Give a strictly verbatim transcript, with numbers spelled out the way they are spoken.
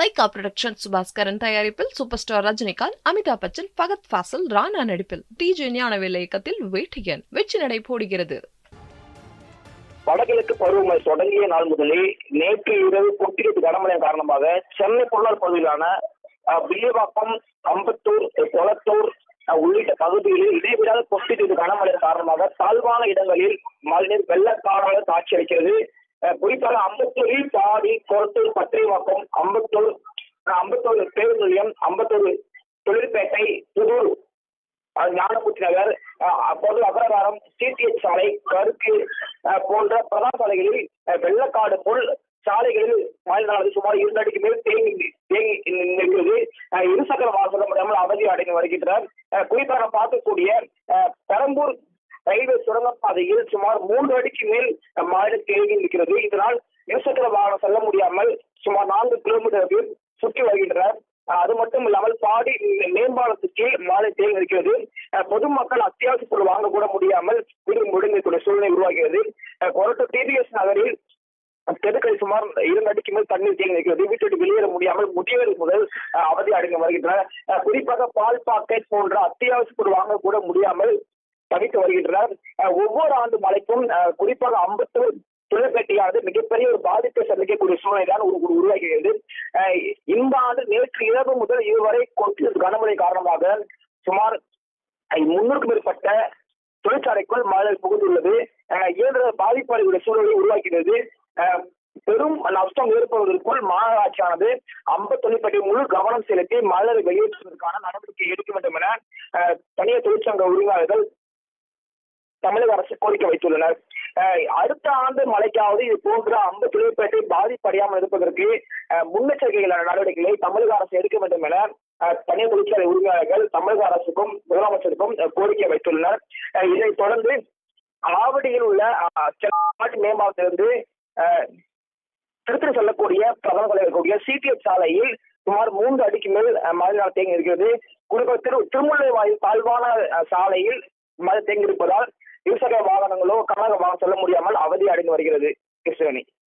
Lyca production Subaskaran தயாரிப்பில் super star Rajinikanth, Amitabh Bachchan, Fahadh Faasil, Rana நடிப்பில் TJ Gnanavel இயக்கத்தில் வேட்டையன் வெற்றி நடை போடுகிறது. வடகிழக்கு பருவமழை தொடங்கிய நாள் முதலே நேற்று இரவு கொட்டியது கனமழை காரணமாக சென்னை புறநகர் பகுதியிலான வில்லிவாக்கம், அம்பத்தூர், கொளத்தூர் உள்ளிட்ட பகுதிகளில் இடைவிடாத கொட்டியது கனமழை காரணமாக தாழ்வான இடங்களில் மழைநீர் வெள்ளக்காடாக காட்சியளிக்கிறது. குறிப்பாக அம்பத்தூரில் பாடி, கொளத்தூர், பத்திரிவாக்கம், அம்பத்தூர் அம்பத்தூர் பேருந்து நிலையம், அம்பத்தூர் தொழிற்பேட்டை, புதூர், ஞானமூர்த்தி நகர், அப்போது அகரவாரம், சிடிஎச் சாலை, கருக்கு போன்ற பிரதான சாலைகளில் வெள்ளக்காடு போல் சாலைகளில் மழைநாளது சுமார் இரண்டு அடிக்கு மேல் தேங்கி தேங்கி நிற்கிறது. இருசக்கர வாகனம் முடியாமல் அவதி அடைந்து வருகின்றனர். குறிப்பாக பார்க்கக்கூடிய பெரம்பூர் ரயில்வே சுரங்கப்பாதையில் சுமார் மூன்று அடிக்கு மேல் மழை தேங்கி நிற்கிறது. இதனால் இருசக்கர வாகனம் செல்ல முடியாமல் சுமார் நான்கு கிலோமீட்டர் சுற்றி வருகின்றனர். அது மட்டும் இல்லாமல் பாடி மேம்பாலத்துக்கு மழை தேங்கி இருக்கிறது. பொதுமக்கள் அத்தியாவசிய பொருள் வாங்க கூட முடியாமல் வீடு முடங்கக்கூடிய சூழ்நிலை உருவாகிறது. கொரட்டூர் டிபிஎஸ் நகரில் தெருக்களில் சுமார் இரண்டு அடிக்கு மேல் தண்ணீர் தேங்கி நிற்கிறது. வீட்டை விட்டு வெளியேற முடியாமல் முதியவர் முதல் அவதி அடைந்து வருகின்றனர். குறிப்பாக பால் பாக்கெட் போன்ற அத்தியாவசிய பொருள் வாங்க கூட முடியாமல் தவித்து வருகின்றனர். ஒவ்வொரு ஆண்டு மழைக்கும் குறிப்பாக அம்பத்தூர் தொழிற்பேட்டையானது மிகப்பெரிய ஒரு பாதிப்பை சந்திக்கக்கூடிய சூழ்நிலை தான் உருவாகிறது. இந்த ஆண்டு நேற்று இரவு முதல் இதுவரை கொட்டிய கனமழை காரணமாக சுமார் முன்னூறுக்கும் மேற்பட்ட தொழிற்சாலைக்குள் மழை புகுந்துள்ளது. இயந்திர பாதிப்பு அடைக்கூடிய சூழ்நிலை உருவாகிறது. பெரும் நஷ்டம் ஏற்படுவதற்குள் மாநகராட்சியானது அம்ப தொழிற்பேட்டை முழு கவனம் செலுத்தி மழை வெளியேற்றுவதற்கான நடவடிக்கை எடுக்க வேண்டும் என தனியார் தொழிற்சங்க உரிமையாளர்கள் தமிழக அரசு கோரிக்கை வைத்துள்ளனர். அடுத்த ஆண்டு மழைக்காவது இது போன்ற அம்ப தொழிற்பேட்டை பாதிப்படையாமல் இருப்பதற்கு முன்னெச்சரிக்கைகள் நடவடிக்கைகளை தமிழக அரசு எடுக்க வேண்டும் என தனியார் தொழிற்சாலை உரிமையாளர்கள் தமிழக அரசுக்கும் முதலமைச்சருக்கும் கோரிக்கை வைத்துள்ளனர். இதைத் தொடர்ந்து ஆவடியில் உள்ள சென்னை மேம்பாலத்திலிருந்து திருத்தணி செல்லக்கூடிய பிரதம சாலை இருக்கக்கூடிய சிடிஎச் சாலையில் சுமார் மூன்று அடிக்கு மேல் மழைநாள் தேங்கி இருக்கிறது. குறிப்பாக திரு திருமுல்லை வாயில் தாழ்வான சாலையில் மழை தேங்கி இருப்பதால் இருசக்கர வாகனங்களோ கனக வாகனம் செல்ல முடியாமல் அவதி அடைந்து வருகிறது. கிருஷ்ணவேணி.